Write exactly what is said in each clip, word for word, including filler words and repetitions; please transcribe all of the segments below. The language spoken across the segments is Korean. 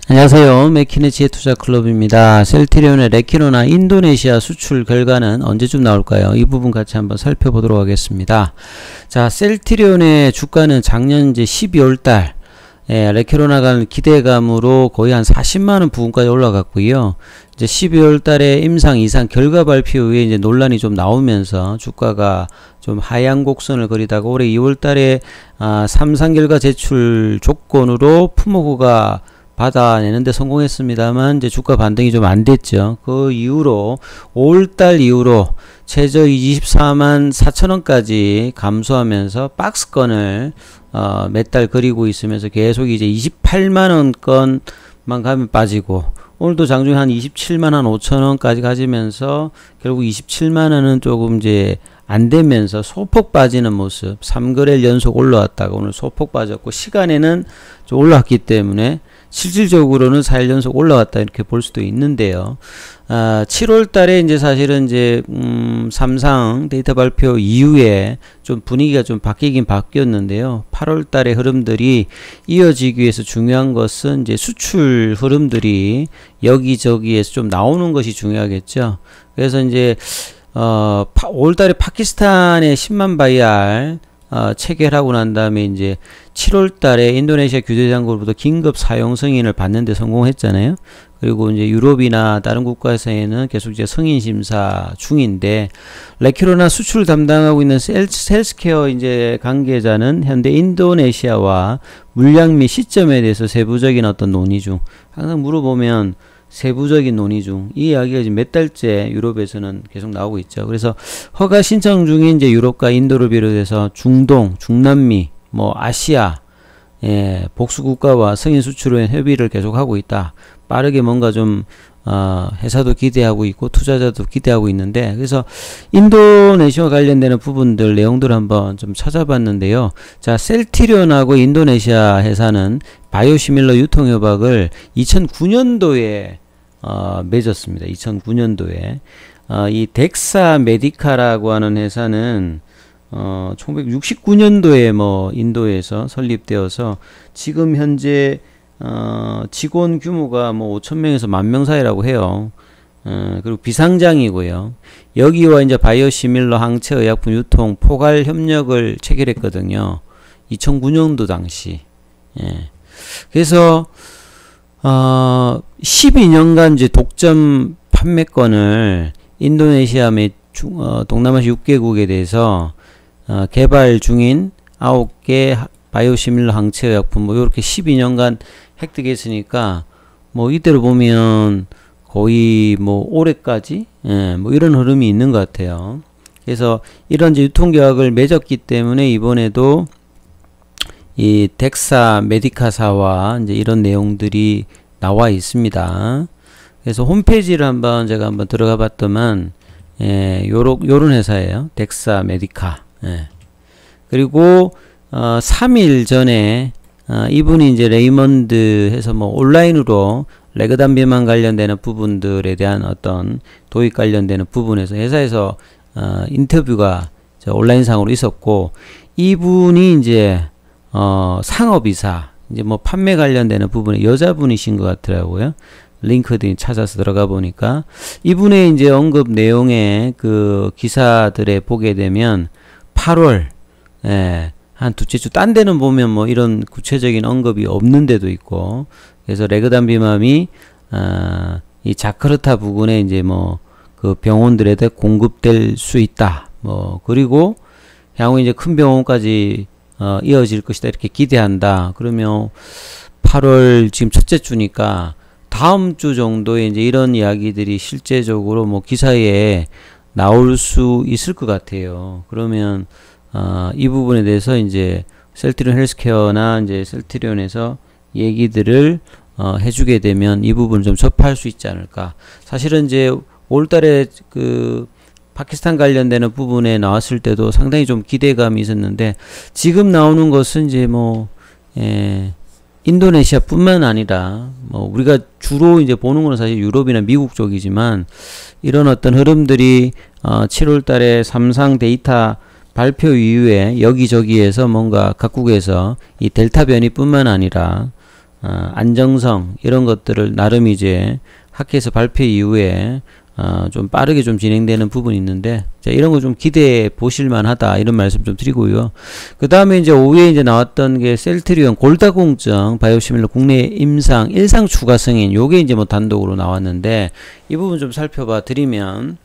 안녕하세요. 맥킨의 지혜투자클럽입니다. 셀트리온의 레키노나 인도네시아 수출 결과는 언제쯤 나올까요? 이 부분 같이 한번 살펴보도록 하겠습니다. 자, 셀트리온의 주가는 작년 이제 십이월달 예, 레키노나가 기대감으로 거의 한 사십만원 부근까지 올라갔고요. 이제 십이월달에 임상 이상 결과 발표 후에 이제 논란이 좀 나오면서 주가가 좀 하향 곡선을 그리다가 올해 이월달에 아, 삼상 결과 제출 조건으로 품목가 받아내는데 성공했습니다만 이제 주가 반등이 좀 안 됐죠. 그 이후로 오월달 이후로 최저 이십사만 사천원까지 감소하면서 박스권을 어, 몇 달 그리고 있으면서 계속 이제 이십팔만원권만 가면 빠지고, 오늘도 장중에 한 이십칠만 한 오천원까지 가지면서 결국 이십칠만원은 조금 이제 안 되면서 소폭 빠지는 모습. 삼 거래일 연속 올라왔다가 오늘 소폭 빠졌고, 시간에는 좀 올라왔기 때문에 실질적으로는 사 일 연속 올라왔다 이렇게 볼 수도 있는데요. 아, 칠월 달에 이제 사실은 이제 음, 삼상 데이터 발표 이후에 좀 분위기가 좀 바뀌긴 바뀌었는데요. 팔월 달의 흐름들이 이어지기 위해서 중요한 것은 이제 수출 흐름들이 여기저기에서 좀 나오는 것이 중요하겠죠. 그래서 이제 어, 오월 달에 파키스탄의 십만 바이알 어, 체결하고 난 다음에 이제 칠월 달에 인도네시아 규제장으로부터 긴급 사용 승인을 받는데 성공했잖아요. 그리고 이제 유럽이나 다른 국가에서는 계속 이제 승인 심사 중인데, 레키노나 수출 담당하고 있는 셀스, 헬스케어 이제 관계자는 현재 인도네시아와 물량 및 시점에 대해서 세부적인 어떤 논의 중, 항상 물어보면 세부적인 논의 중, 이 이야기가 지금 몇 달째 유럽에서는 계속 나오고 있죠. 그래서 허가 신청 중인 이제 유럽과 인도를 비롯해서 중동, 중남미, 뭐 아시아, 예, 복수 국가와 승인 수출에 협의를 계속하고 있다. 빠르게 뭔가 좀 어, 회사도 기대하고 있고 투자자도 기대하고 있는데, 그래서 인도네시아와 관련되는 부분들 내용들을 한번 좀 찾아봤는데요. 자, 셀트리온하고 인도네시아 회사는 바이오시밀러 유통협약을 이천구년도에 어, 맺었습니다. 이천구년도에 어, 이 덱사 메디카라고 하는 회사는 어, 천구백육십구년도에 뭐 인도에서 설립되어서 지금 현재 어, 직원 규모가 뭐 오천명에서 만명 사이라고 해요. 어, 그리고 비상장이고요. 여기와 이제 바이오시밀러 항체 의약품 유통 포괄 협력을 체결했거든요. 이천구년도 당시. 예. 그래서 어, 십이년간 이제 독점 판매권을 인도네시아 및 중, 어, 동남아시아 육 개국에 대해서 어, 개발 중인 아홉 개 바이오시밀러 항체 의약품 뭐 이렇게 십이년간 획득했으니까 뭐 이대로 보면 거의 뭐 올해까지 예, 뭐 이런 흐름이 있는 것 같아요. 그래서 이런 이제 유통계약을 맺었기 때문에 이번에도 이 덱사 메디카사와 이제 이런 내용들이 나와 있습니다. 그래서 홈페이지를 한번 제가 한번 들어가 봤더만 예, 요런 요런 회사예요. 덱사 메디카. 예. 그리고 어, 삼 일 전에 어, 이분이 이제 레이먼드 해서 뭐 온라인으로 레그담 비만 관련되는 부분들에 대한 어떤 도입 관련되는 부분에서 회사에서 어, 인터뷰가 저 온라인상으로 있었고, 이분이 이제 어, 상업이사 이제 뭐 판매 관련되는 부분에 여자분이신 것 같더라고요. 링크드인 찾아서 들어가 보니까 이분의 이제 언급 내용의 그 기사들에 보게 되면 팔월 예, 한 두째 주 딴 데는 보면 뭐 이런 구체적인 언급이 없는 데도 있고, 그래서 레그담비맘이 아, 이 자카르타 부근에 이제 뭐 그 병원들에다 공급될 수 있다. 뭐 그리고 향후 이제 큰 병원까지 어, 이어질 것이다 이렇게 기대한다. 그러면 팔월 지금 첫째 주니까 다음 주 정도에 이제 이런 이야기들이 실제적으로 뭐 기사에 나올 수 있을 것 같아요. 그러면 어, 이 부분에 대해서 이제 셀트리온 헬스케어나 이제 셀트리온에서 얘기들을 어, 해주게 되면 이 부분을 좀 접할 수 있지 않을까. 사실은 이제 올달에 그 파키스탄 관련되는 부분에 나왔을 때도 상당히 좀 기대감이 있었는데, 지금 나오는 것은 이제 뭐 예, 인도네시아 뿐만 아니라 뭐 우리가 주로 이제 보는 거는 사실 유럽이나 미국 쪽이지만, 이런 어떤 흐름들이 어, 칠월 달에 삼상 데이터 발표 이후에 여기저기에서 뭔가 각국에서 이 델타 변이뿐만 아니라 어, 안정성 이런 것들을 나름 이제 학회에서 발표 이후에 어, 좀 빠르게 좀 진행되는 부분이 있는데, 자, 이런 거 좀 기대해 보실 만하다 이런 말씀 좀 드리고요. 그 다음에 이제 오후에 이제 나왔던 게 셀트리온 골다공증 바이오시밀러 국내 임상 일상 추가 승인, 요게 이제 뭐 단독으로 나왔는데, 이 부분 좀 살펴봐 드리면,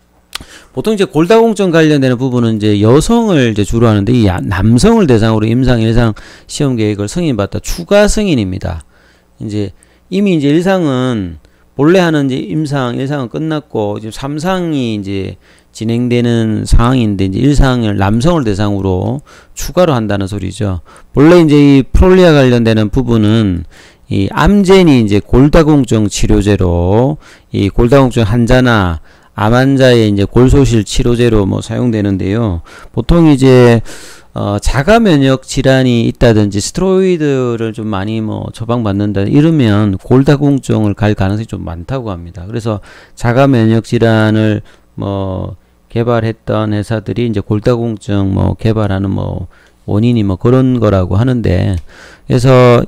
보통 이제 골다공증 관련되는 부분은 이제 여성을 이제 주로 하는데, 이 남성을 대상으로 임상 일상 시험 계획을 승인받다 추가 승인입니다. 이제 이미 이제 일상은 본래 하는 이제 임상 일상은 끝났고 지금 삼상이 이제 진행되는 상황인데, 이제 일상을 남성을 대상으로 추가로 한다는 소리죠. 본래 이제 이 프롤리아 관련되는 부분은 이 암젠이 이제 골다공증 치료제로, 이 골다공증 환자나 암 환자의 이제 골소실 치료제로 뭐 사용되는데요. 보통 이제 어, 자가 면역 질환이 있다든지 스테로이드를 좀 많이 뭐 처방받는다 이러면 골다공증을 갈 가능성이 좀 많다고 합니다. 그래서 자가 면역 질환을 뭐 개발했던 회사들이 이제 골다공증 뭐 개발하는 뭐 원인이 뭐 그런 거라고 하는데, 그래서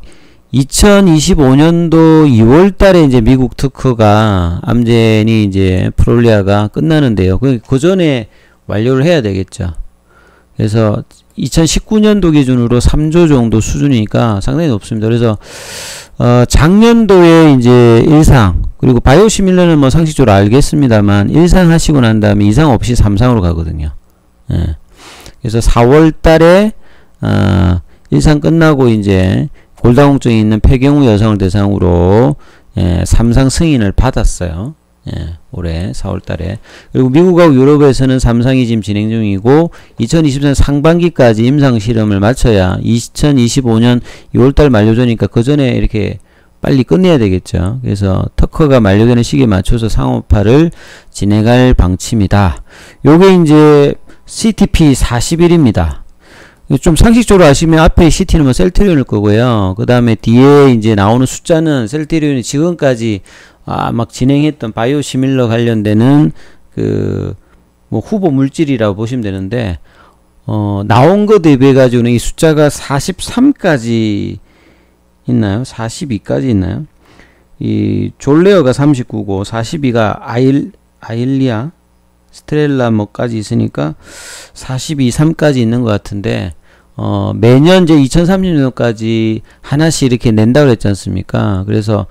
이천이십오 년도 이월 달에 이제 미국 특허가 암젠이 이제 프롤리아가 끝나는데요. 그, 그 전에 완료를 해야 되겠죠. 그래서 이천십구 년도 기준으로 삼조 정도 수준이니까 상당히 높습니다. 그래서 어, 작년도에 이제 일상, 그리고 바이오시밀러는 뭐 상식적으로 알겠습니다만 일상 하시고 난 다음에 이상 없이 삼상으로 가거든요. 예. 그래서 사월 달에 어, 일상 끝나고 이제 골다공증이 있는 폐경후 여성을 대상으로 예, 삼상 승인을 받았어요. 예, 올해 사월 달에. 그리고 미국하고 유럽에서는 삼상이 지금 진행 중이고, 이천이십사 년 상반기까지 임상 실험을 마쳐야 이천이십오 년 이월 달 만료되니까 그 전에 이렇게 빨리 끝내야 되겠죠. 그래서 특허가 만료되는 시기에 맞춰서 상업화를 진행할 방침이다. 요게 이제 씨티피 사십일입니다. 좀 상식적으로 아시면 앞에 씨티는 뭐 셀트리온일 거고요. 그 다음에 뒤에 이제 나오는 숫자는 셀트리온이 지금까지 아, 막 진행했던 바이오시밀러 관련되는 그 뭐 후보 물질이라고 보시면 되는데, 어, 나온 거 대비해 가지고는 이 숫자가 사십삼까지 있나요? 사십이까지 있나요? 이 졸레어가 삼십구고 사십이가 아일 아일리아 스트렐라 뭐까지 있으니까 사십이, 삼까지 있는 것 같은데, 어, 매년 이제 이천삼십 년도까지 하나씩 이렇게 낸다고 그랬지 않습니까? 그래서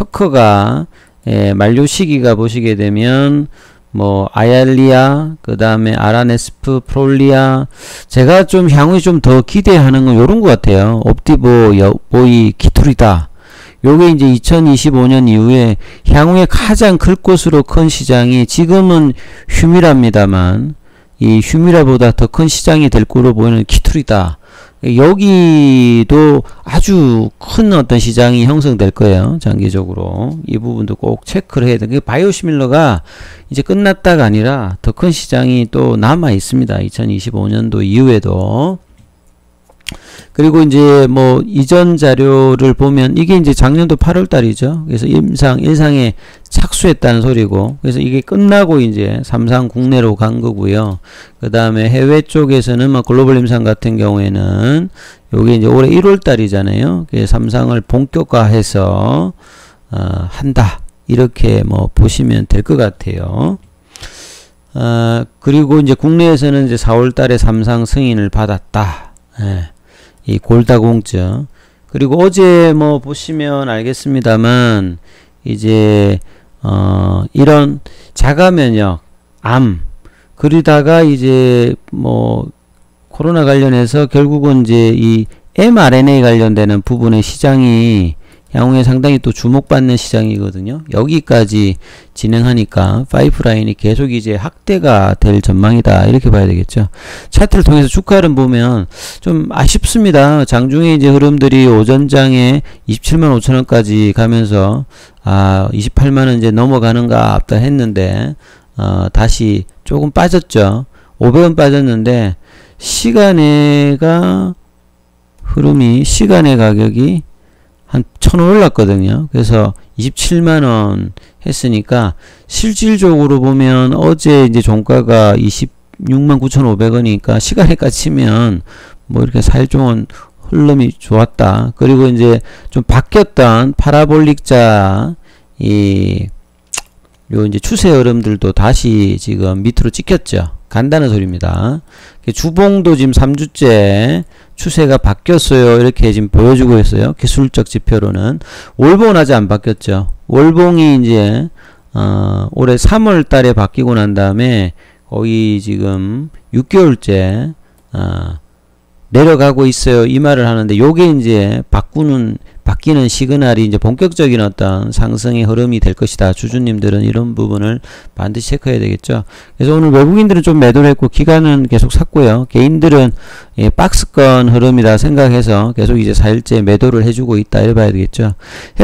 특허가 예, 만료 시기가 보시게 되면 뭐 아얄리아, 그 다음에 아라네스프, 프롤리아, 제가 좀 향후에 좀 더 기대하는 건 요런 것 같아요. 옵티보, 여보이, 키투리다. 요게 이제 이천이십오 년 이후에 향후에 가장 클 것으로 큰 시장이, 지금은 휴미라입니다만 이 휴미라보다 더 큰 시장이 될 거로 보이는 키투리다. 여기도 아주 큰 어떤 시장이 형성될 거예요. 장기적으로. 이 부분도 꼭 체크를 해야 돼요. 바이오시밀러가 이제 끝났다가 아니라 더 큰 시장이 또 남아 있습니다. 이천이십오 년도 이후에도. 그리고 이제 뭐 이전 자료를 보면 이게 이제 작년도 팔월 달이죠. 그래서 임상 일상에 착수했다는 소리고, 그래서 이게 끝나고 이제 삼상 국내로 간 거고요. 그 다음에 해외 쪽에서는 뭐 글로벌 임상 같은 경우에는 요게 이제 올해 일월 달이잖아요. 그래서 삼상을 본격화해서 어, 한다, 이렇게 뭐 보시면 될 것 같아요. 어, 그리고 이제 국내에서는 이제 사월 달에 삼상 승인을 받았다. 예. 이 골다공증. 그리고 어제 뭐 보시면 알겠습니다만 이제 어 이런 자가면역, 암, 그러다가 이제 뭐 코로나 관련해서 결국은 이제 이 엠알엔에이 관련되는 부분의 시장이 향후에 상당히 또 주목받는 시장이거든요. 여기까지 진행하니까 파이프라인이 계속 이제 확대가 될 전망이다, 이렇게 봐야 되겠죠. 차트를 통해서 주가를 보면 좀 아쉽습니다. 장중에 이제 흐름들이 오전장에 이십칠만 오천 원까지 가면서 아 이십팔만 원 이제 넘어가는가 앞다 했는데 어, 다시 조금 빠졌죠. 오백 원 빠졌는데 시간에가 흐름이 시간의 가격이 한 천 원 올랐거든요. 그래서 이십칠만 원 했으니까 실질적으로 보면 어제 이제 종가가 이십육만 구천오백 원이니까 시간에까지 치면 뭐 이렇게 사 일 동안 흐름이 좋았다. 그리고 이제 좀 바뀌었던 파라볼릭자 이 요 이제 추세 흐름들도 다시 지금 밑으로 찍혔죠. 간다는 소리입니다. 주봉도 지금 삼 주째 추세가 바뀌었어요. 이렇게 지금 보여주고 있어요. 기술적 지표로는. 월봉은 아직 안 바뀌었죠. 월봉이 이제 어, 올해 삼월 달에 바뀌고 난 다음에 거의 지금 육 개월째 어, 내려가고 있어요. 이 말을 하는데 요게 이제 바꾸는 바뀌는 시그널이 이제 본격적인 어떤 상승의 흐름이 될 것이다. 주주님들은 이런 부분을 반드시 체크해야 되겠죠. 그래서 오늘 외국인들은 좀 매도를 했고 기관은 계속 샀고요. 개인들은 예, 박스권 흐름이다 생각해서 계속 이제 사 일째 매도를 해주고 있다 이래 봐야 되겠죠.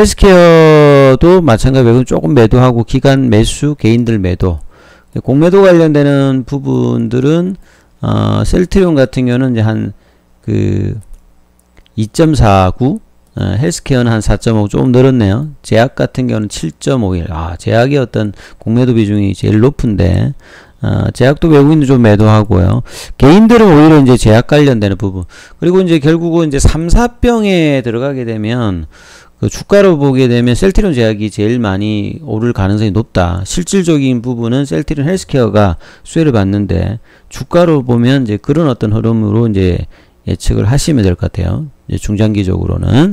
헬스케어도 마찬가지로 외국인 조금 매도하고 기관 매수, 개인들 매도. 공매도 관련되는 부분들은 어, 셀트리온 같은 경우는 이제 한 그 이 점 사구, 어, 헬스케어는 한 사 점 오 조금 늘었네요. 제약 같은 경우는 칠 점 오일. 아, 제약이 어떤 공매도 비중이 제일 높은데 어, 제약도 외국인도 좀 매도하고요. 개인들은 오히려 이제 제약 관련되는 부분. 그리고 이제 결국은 이제 삼, 사병에 들어가게 되면 그 주가로 보게 되면 셀트리온 제약이 제일 많이 오를 가능성이 높다. 실질적인 부분은 셀트리온 헬스케어가 수혜를 받는데 주가로 보면 이제 그런 어떤 흐름으로 이제 예측을 하시면 될 것 같아요. 이제 중장기적으로는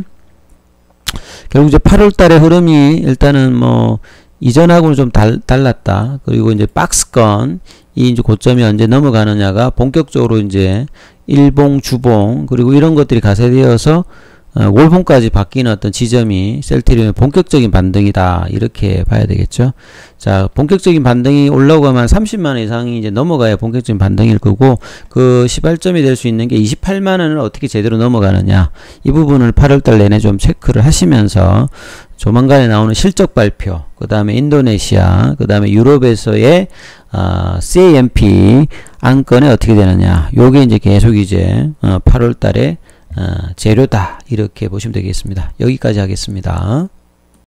결국 이제 팔월 달의 흐름이 일단은 뭐 이전하고는 좀 달, 달랐다. 그리고 이제 박스권 이 이제 고점이 언제 넘어가느냐가 본격적으로 이제 일봉, 주봉 그리고 이런 것들이 가세되어서 어, 월봉까지 바뀌는 어떤 지점이 셀트리온의 본격적인 반등이다. 이렇게 봐야 되겠죠. 자, 본격적인 반등이 올라오고 하면 삼십만 원 이상이 이제 넘어가야 본격적인 반등일 거고, 그 시발점이 될 수 있는 게 이십팔만 원을 어떻게 제대로 넘어가느냐. 이 부분을 팔월 달 내내 좀 체크를 하시면서 조만간에 나오는 실적 발표, 그 다음에 인도네시아, 그 다음에 유럽에서의 어, 씨에이엠피 안건에 어떻게 되느냐. 요게 이제 계속 이제 어, 팔월 달에 어, 재료다 이렇게 보시면 되겠습니다. 여기까지 하겠습니다.